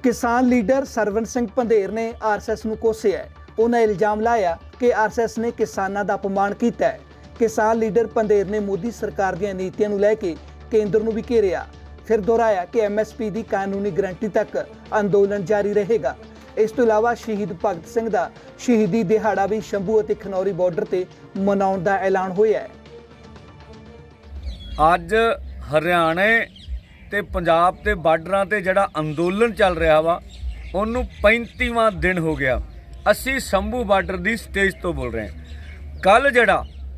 किसान लीडर सरवण सिंह पंधेर ने आरएसएस ਨੂੰ ਕੋਸਿਆ। उन्हें इल्जाम लाया कि आरएसएस ने किसानों का अपमान किया है। किसान लीडर पंधेर ने मोदी सरकार दी नीतियों को लैके केंद्र ਨੂੰ भी घेरिया। फिर दोहराया कि MSP की कानूनी गारंटी तक अंदोलन जारी रहेगा। इस तो इलावा शहीद भगत सिंह का शहीदी दिहाड़ा भी शंभू और खनौरी बॉर्डर से मनाउण का ऐलान होया है। अज हरियाणे ते पंजाब ते बार्डरां ते जिहड़ा अंदोलन चल रहा वा उन्नू 35वां दिन हो गया। असी शंभू बार्डर की स्टेज तो बोल रहे हैं। कल जिहड़ा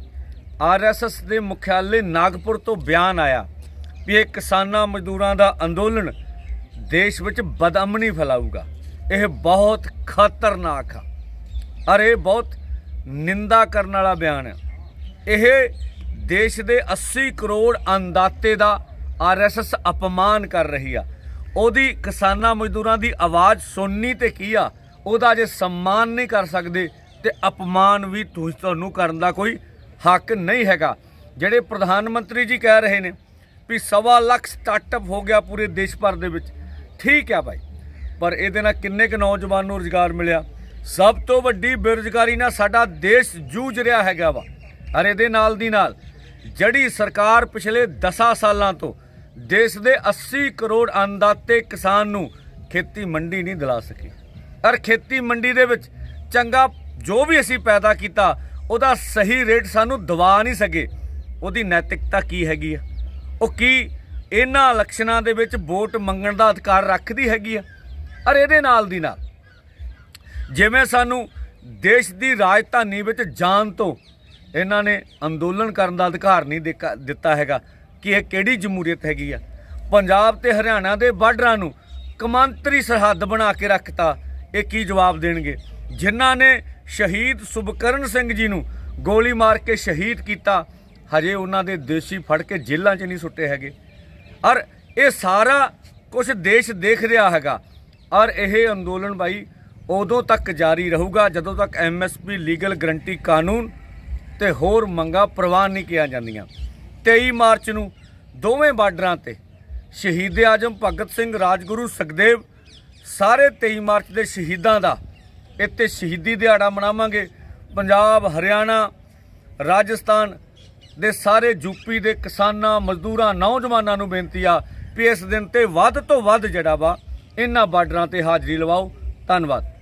RSS के मुख्यालय नागपुर तो बयान आया भी ये किसानां मजदूरां दा अंदोलन देश विच बदअमनी फैलाऊगा, यह बहुत खतरनाक है और यह बहुत निंदा करने वाला बयान है। यह देश के 80 करोड़ अन्नदाते का RSS अपमान कर रही है। ओदी किसानां मजदूरां की आवाज़ सुननी तो की आ, ओदा जे सम्मान नहीं कर सकते तो अपमान भी तुहानू करन दा कोई हक नहीं हैगा। जिहड़े प्रधानमंत्री जी कह रहे हैं भी 1.25 लाख स्टार्टअप हो गया पूरे देश भर दे विच, ठीक है भाई, पर इहदे नाल किन्ने क नौजवान नूं रोजगार मिलिया? सब तो वड्डी बेरोजगारी नाल साडा देश जूझ रहा हैगा वा। अरे इहदे नाल दी नाल जिहड़ी सरकार पिछले 10 सालों तो देश के 80 करोड़ अन्नदाते किसान नूं खेती मंडी नहीं दिला सकी और खेती मंडी दे विच चंगा जो भी असीं पैदा किया उहदा सही रेट सानू दवा नहीं सके। उहदी नैतिकता की हैगी है? वो की इन्हां इलैक्शनां दे विच वोट मंगण दा अधिकार रखदी हैगी है? और इहदे नाल दी नाल जिवें सानू देश की राजधानी विच जाण तो इन्हां ने अंदोलन करन दा अधिकार नहीं दिता हैगा कि यह किहड़ी जमहूरीयत हैगी आ। पंजाब ते हरियाणा दे बार्डरां नूं कमांतरी सरहद बना के रखता, ये की जवाब देणगे? जिन्हां ने शहीद सुभकरण सिंह जी नूं गोली मार के शहीद किया, हजे उन्हां दे देशी फड़ के जेलों च नहीं सुट्टे हैगे। और ये सारा कुछ देश देख रहा हैगा। और यह अंदोलन भाई उदों तक जारी रहूगा जदों तक MSP लीगल गारंटी कानून ते होर मंगां प्रवान नहीं किया जांदियां। 23 मार्च नूं दोवें बार्डरां ते शहीद आजम भगत सिंह, राजगुरू सुखदेव सारे 23 मार्च के शहीदां दा इत्ते शहीदी दिहाड़ा मनावांगे। पंजाब, हरियाणा, राजस्थान दे सारे यूपी दे किसानां, मजदूरां, नौजवानों नूं बेनती आ भी इस दिन ते वध तो वध जिहड़ा वा इन्हां बार्डरां ते हाज़री लवाओ। धन्नवाद।